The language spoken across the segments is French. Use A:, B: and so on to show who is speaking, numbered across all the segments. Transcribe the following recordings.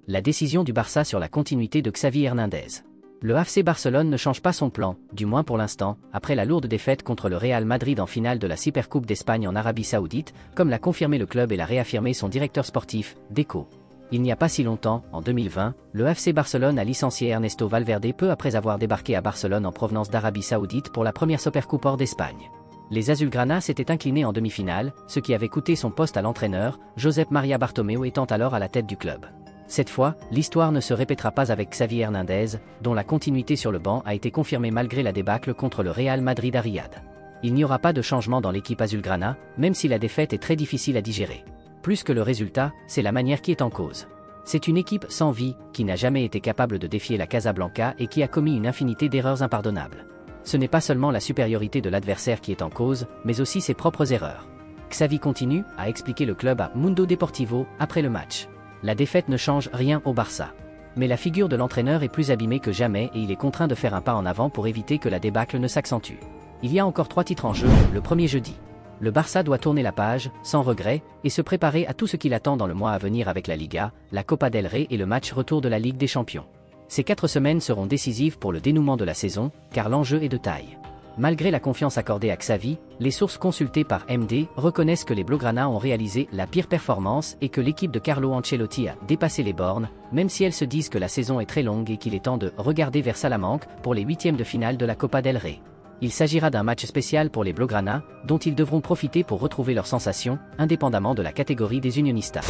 A: la décision du Barça sur la continuité de Xavi Hernandez. Le FC Barcelone ne change pas son plan, du moins pour l'instant, après la lourde défaite contre le Real Madrid en finale de la Supercoupe d'Espagne en Arabie Saoudite, comme l'a confirmé le club et l'a réaffirmé son directeur sportif, Deco. Il n'y a pas si longtemps, en 2020, le FC Barcelone a licencié Ernesto Valverde peu après avoir débarqué à Barcelone en provenance d'Arabie Saoudite pour la première Supercoupe hors d'Espagne. Les Azulgrana s'étaient inclinés en demi-finale, ce qui avait coûté son poste à l'entraîneur, Josep Maria Bartomeu étant alors à la tête du club. Cette fois, l'histoire ne se répétera pas avec Xavi Hernandez, dont la continuité sur le banc a été confirmée malgré la débâcle contre le Real Madrid à Riyad. Il n'y aura pas de changement dans l'équipe Azulgrana, même si la défaite est très difficile à digérer. Plus que le résultat, c'est la manière qui est en cause. C'est une équipe sans vie, qui n'a jamais été capable de défier la Casablanca et qui a commis une infinité d'erreurs impardonnables. Ce n'est pas seulement la supériorité de l'adversaire qui est en cause, mais aussi ses propres erreurs. Xavi continue, a expliqué le club à Mundo Deportivo, après le match. La défaite ne change rien au Barça. Mais la figure de l'entraîneur est plus abîmée que jamais et il est contraint de faire un pas en avant pour éviter que la débâcle ne s'accentue. Il y a encore 3 titres en jeu, le premier jeudi. Le Barça doit tourner la page, sans regret, et se préparer à tout ce qui l'attend dans le mois à venir avec la Liga, la Copa del Rey et le match retour de la Ligue des Champions. Ces 4 semaines seront décisives pour le dénouement de la saison, car l'enjeu est de taille. Malgré la confiance accordée à Xavi, les sources consultées par MD reconnaissent que les Blaugrana ont réalisé la pire performance et que l'équipe de Carlo Ancelotti a dépassé les bornes, même si elles se disent que la saison est très longue et qu'il est temps de regarder vers Salamanque pour les 8e de finale de la Copa del Rey. Il s'agira d'un match spécial pour les Blaugrana, dont ils devront profiter pour retrouver leurs sensations, indépendamment de la catégorie des Unionistas.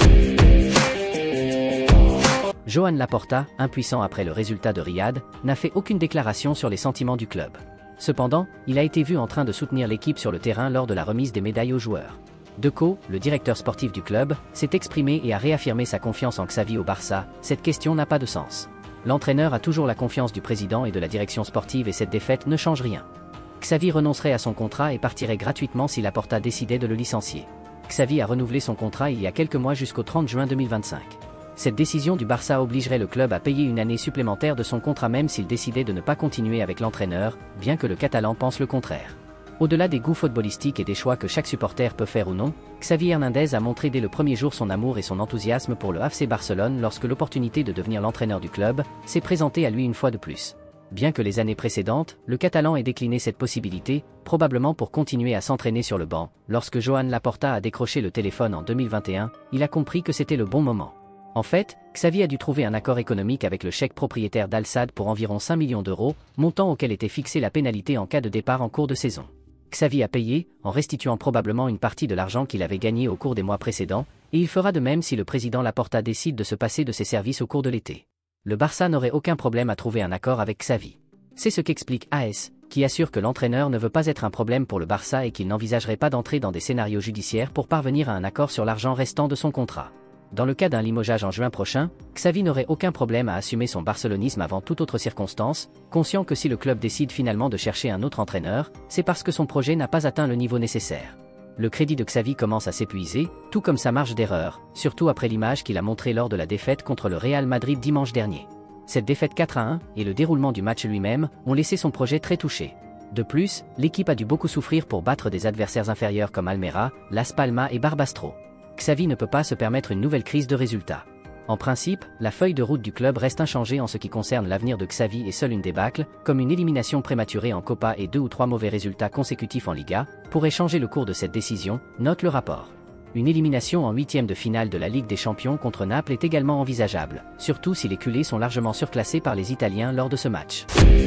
A: Joan Laporta, impuissant après le résultat de Riyad, n'a fait aucune déclaration sur les sentiments du club. Cependant, il a été vu en train de soutenir l'équipe sur le terrain lors de la remise des médailles aux joueurs. Deco, le directeur sportif du club, s'est exprimé et a réaffirmé sa confiance en Xavi au Barça. Cette question n'a pas de sens. L'entraîneur a toujours la confiance du président et de la direction sportive et cette défaite ne change rien. Xavi renoncerait à son contrat et partirait gratuitement si Laporta décidait de le licencier. Xavi a renouvelé son contrat il y a quelques mois jusqu'au 30 juin 2025. Cette décision du Barça obligerait le club à payer une année supplémentaire de son contrat même s'il décidait de ne pas continuer avec l'entraîneur, bien que le Catalan pense le contraire. Au-delà des goûts footballistiques et des choix que chaque supporter peut faire ou non, Xavi Hernandez a montré dès le premier jour son amour et son enthousiasme pour le FC Barcelone lorsque l'opportunité de devenir l'entraîneur du club s'est présentée à lui une fois de plus. Bien que les années précédentes, le Catalan ait décliné cette possibilité, probablement pour continuer à s'entraîner sur le banc, lorsque Joan Laporta a décroché le téléphone en 2021, il a compris que c'était le bon moment. En fait, Xavi a dû trouver un accord économique avec le cheikh propriétaire d'Al Sadd pour environ 5 millions d'euros, montant auquel était fixée la pénalité en cas de départ en cours de saison. Xavi a payé, en restituant probablement une partie de l'argent qu'il avait gagné au cours des mois précédents, et il fera de même si le président Laporta décide de se passer de ses services au cours de l'été. Le Barça n'aurait aucun problème à trouver un accord avec Xavi. C'est ce qu'explique AS, qui assure que l'entraîneur ne veut pas être un problème pour le Barça et qu'il n'envisagerait pas d'entrer dans des scénarios judiciaires pour parvenir à un accord sur l'argent restant de son contrat. Dans le cas d'un limogeage en juin prochain, Xavi n'aurait aucun problème à assumer son barcelonisme avant toute autre circonstance, conscient que si le club décide finalement de chercher un autre entraîneur, c'est parce que son projet n'a pas atteint le niveau nécessaire. Le crédit de Xavi commence à s'épuiser, tout comme sa marge d'erreur, surtout après l'image qu'il a montrée lors de la défaite contre le Real Madrid dimanche dernier. Cette défaite 4-1 et le déroulement du match lui-même ont laissé son projet très touché. De plus, l'équipe a dû beaucoup souffrir pour battre des adversaires inférieurs comme Almeria, Las Palmas et Barbastro. Xavi ne peut pas se permettre une nouvelle crise de résultats. En principe, la feuille de route du club reste inchangée en ce qui concerne l'avenir de Xavi et seule une débâcle, comme une élimination prématurée en Copa et 2 ou 3 mauvais résultats consécutifs en Liga, pourrait changer le cours de cette décision, note le rapport. Une élimination en 8e de finale de la Ligue des Champions contre Naples est également envisageable, surtout si les culés sont largement surclassés par les Italiens lors de ce match.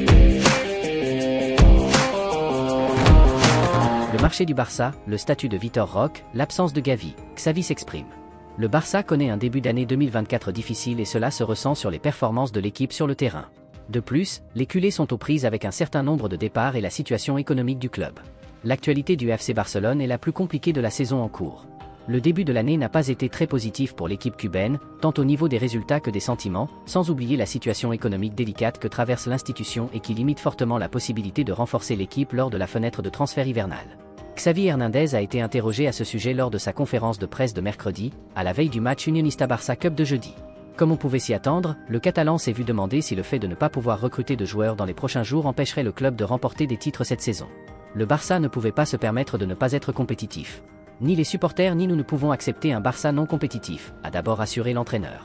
A: Le marché du Barça, le statut de Vitor Roque, l'absence de Gavi, Xavi s'exprime. Le Barça connaît un début d'année 2024 difficile et cela se ressent sur les performances de l'équipe sur le terrain. De plus, les culés sont aux prises avec un certain nombre de départs et la situation économique du club. L'actualité du FC Barcelone est la plus compliquée de la saison en cours. Le début de l'année n'a pas été très positif pour l'équipe cubaine, tant au niveau des résultats que des sentiments, sans oublier la situation économique délicate que traverse l'institution et qui limite fortement la possibilité de renforcer l'équipe lors de la fenêtre de transfert hivernale. Xavi Hernandez a été interrogé à ce sujet lors de sa conférence de presse de mercredi, à la veille du match Unionista Barça Cup de jeudi. Comme on pouvait s'y attendre, le Catalan s'est vu demander si le fait de ne pas pouvoir recruter de joueurs dans les prochains jours empêcherait le club de remporter des titres cette saison. Le Barça ne pouvait pas se permettre de ne pas être compétitif. Ni les supporters ni nous ne pouvons accepter un Barça non compétitif, a d'abord assuré l'entraîneur.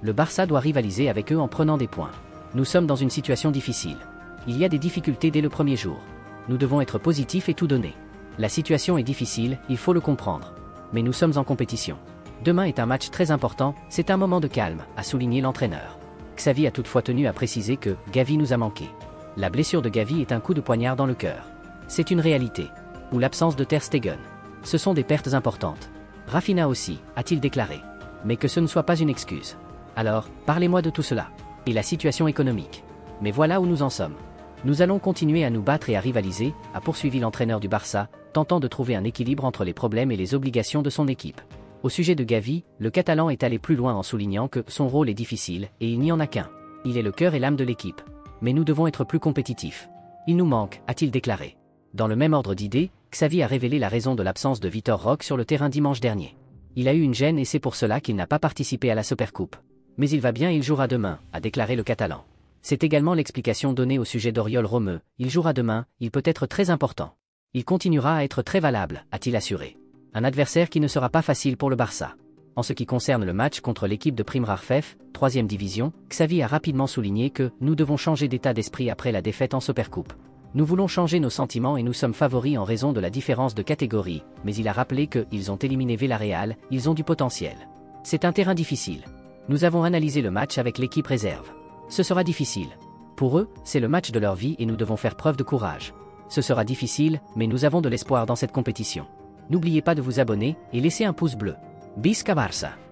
A: Le Barça doit rivaliser avec eux en prenant des points. Nous sommes dans une situation difficile. Il y a des difficultés dès le premier jour. Nous devons être positifs et tout donner. La situation est difficile, il faut le comprendre. Mais nous sommes en compétition. Demain est un match très important, c'est un moment de calme, a souligné l'entraîneur. Xavi a toutefois tenu à préciser que Gavi nous a manqué. La blessure de Gavi est un coup de poignard dans le cœur. C'est une réalité. Ou l'absence de Ter Stegen. Ce sont des pertes importantes. Rafinha aussi, a-t-il déclaré. Mais que ce ne soit pas une excuse. Alors, parlez-moi de tout cela. Et la situation économique. Mais voilà où nous en sommes. Nous allons continuer à nous battre et à rivaliser, a poursuivi l'entraîneur du Barça, tentant de trouver un équilibre entre les problèmes et les obligations de son équipe. Au sujet de Gavi, le Catalan est allé plus loin en soulignant que son rôle est difficile, et il n'y en a qu'un. Il est le cœur et l'âme de l'équipe. Mais nous devons être plus compétitifs. Il nous manque, a-t-il déclaré. Dans le même ordre d'idées, Xavi a révélé la raison de l'absence de Vitor Roque sur le terrain dimanche dernier. Il a eu une gêne et c'est pour cela qu'il n'a pas participé à la Supercoupe. Mais il va bien et il jouera demain, a déclaré le Catalan. C'est également l'explication donnée au sujet d'Oriol Romeu, il jouera demain, il peut être très important. Il continuera à être très valable, a-t-il assuré. Un adversaire qui ne sera pas facile pour le Barça. En ce qui concerne le match contre l'équipe de Primrar Fef, 3e division, Xavi a rapidement souligné que nous devons changer d'état d'esprit après la défaite en Supercoupe. Nous voulons changer nos sentiments et nous sommes favoris en raison de la différence de catégorie, mais il a rappelé qu'ils ont éliminé Villarreal, ils ont du potentiel. C'est un terrain difficile. Nous avons analysé le match avec l'équipe réserve. Ce sera difficile. Pour eux, c'est le match de leur vie et nous devons faire preuve de courage. Ce sera difficile, mais nous avon de l'espoir dans cette compétition. N'oubliez pas de vous abonner et laisser un pouce bleu. Visca Barça!